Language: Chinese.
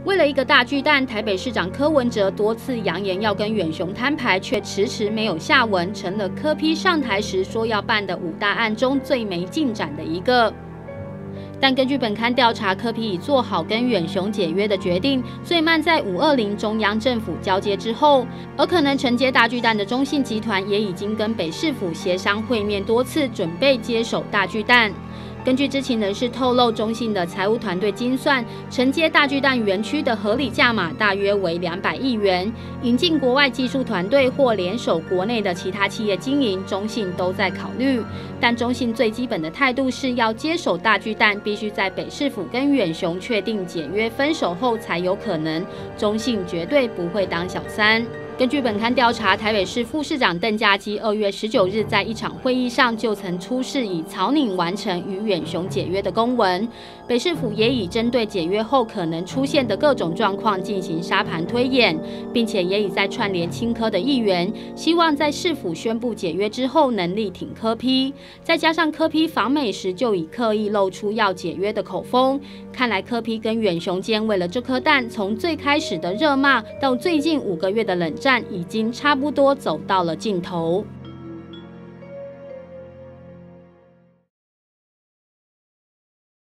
为了一个大巨蛋，台北市长柯文哲多次扬言要跟远雄摊牌，却迟迟没有下文，成了柯 P 上台时说要办的5大案中最没进展的一个。但根据本刊调查，柯 P 已做好跟远雄解约的决定，最慢在520中央政府交接之后，而可能承接大巨蛋的中信集团也已经跟北市府协商会面多次，准备接手大巨蛋。根据知情人士透露，中信的财务团队精算，承接大巨蛋园区的合理价码大约为200亿元，引进国外技术团队或联手国内的其他企业经营，中信都在考虑。但中信最基本的态度是要接手大巨蛋，必须在北市府跟远雄确定解约分手后才有可能，中信绝对不会当小三。根据本刊调查，台北市副市长邓家基2月19日在一场会议上就曾出示以草拟完成与远雄解约的公文，北市府也已针对解约后可能出现的各种状况进行沙盘推演，并且也已在串联青科的议员，希望在市府宣布解约之后能力挺柯 P， 再加上柯 P 访美时就已刻意露出要解约的口风，看来柯 P 跟远雄间为了这颗蛋，从最开始的热骂到最近5个月的冷战，已经差不多走到了尽头。